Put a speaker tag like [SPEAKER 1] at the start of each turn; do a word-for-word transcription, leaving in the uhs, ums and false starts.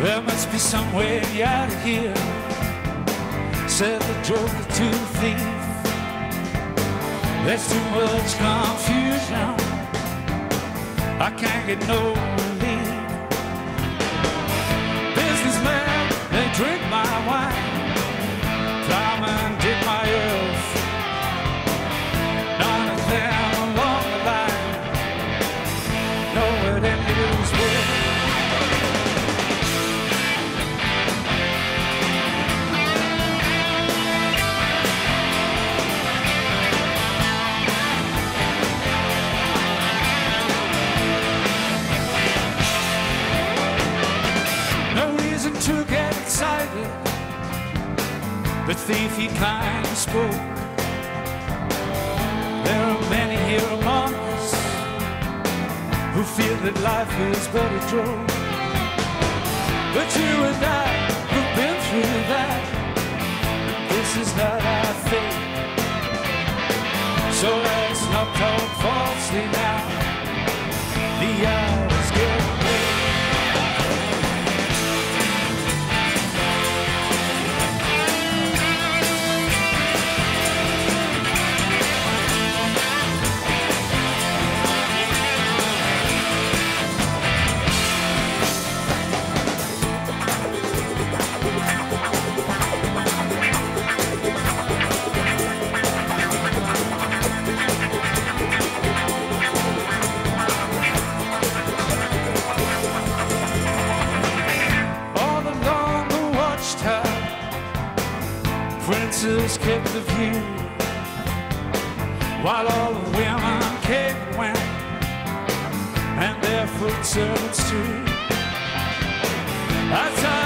[SPEAKER 1] There must be some way out of here, said the joker to the thief. There's too much confusion, I can't get no relief. Businessmen, they drink my wine, plowmen dig my earth. None of them along the line know where them news were. To get excited, the thief he kindly spoke. There are many here among us who feel that life is but a joke. But you and I have been through that, this is not our fate. So let's not talk falsely now, the hour's getting late. Princes kept the view, while all the women came and went, and their foot servants too. I